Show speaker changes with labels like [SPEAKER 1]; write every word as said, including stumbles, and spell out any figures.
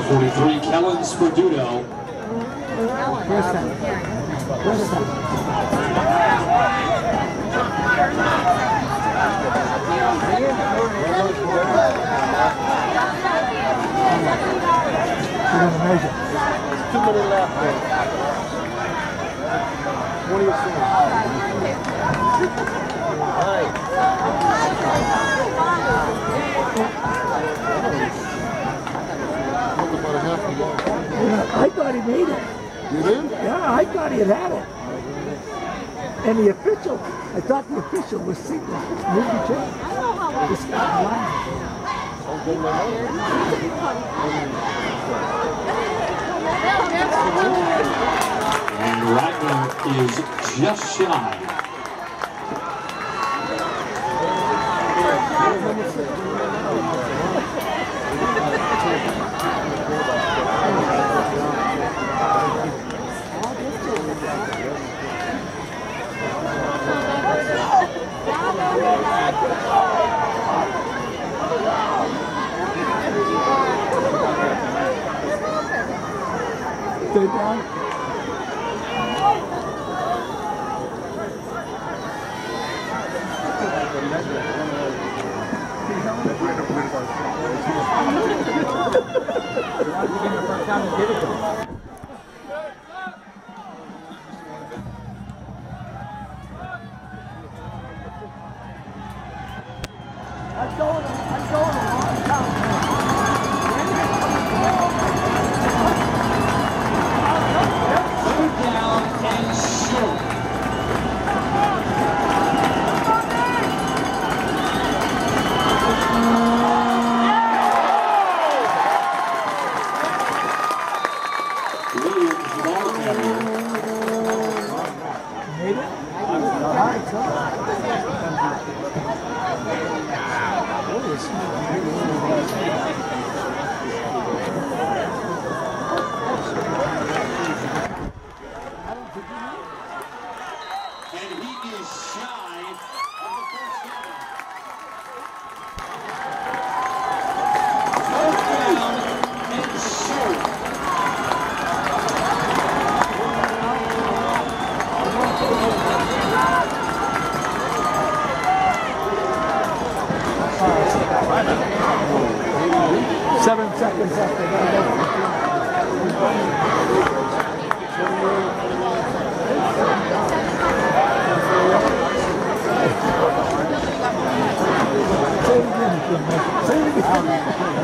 [SPEAKER 1] forty-three, Kellen Sperduto.
[SPEAKER 2] Where's that? Where's that? We're going to measure.
[SPEAKER 3] There's too many left there. What do you say?
[SPEAKER 2] I thought he made it.
[SPEAKER 3] You did?
[SPEAKER 2] Yeah, I thought he had had it. And the official, I thought the official was single. Moved the chair. This guy blind.
[SPEAKER 1] And Wagner is just shy.
[SPEAKER 2] Stay down. I'm going, I'm going a long time.
[SPEAKER 1] Third down and short. Williams, ball carrier.
[SPEAKER 2] Made it? All right, so.
[SPEAKER 1] And he is shy of the first down. Fourth down and short.
[SPEAKER 2] Seven seconds after that. Say it again. Say it again.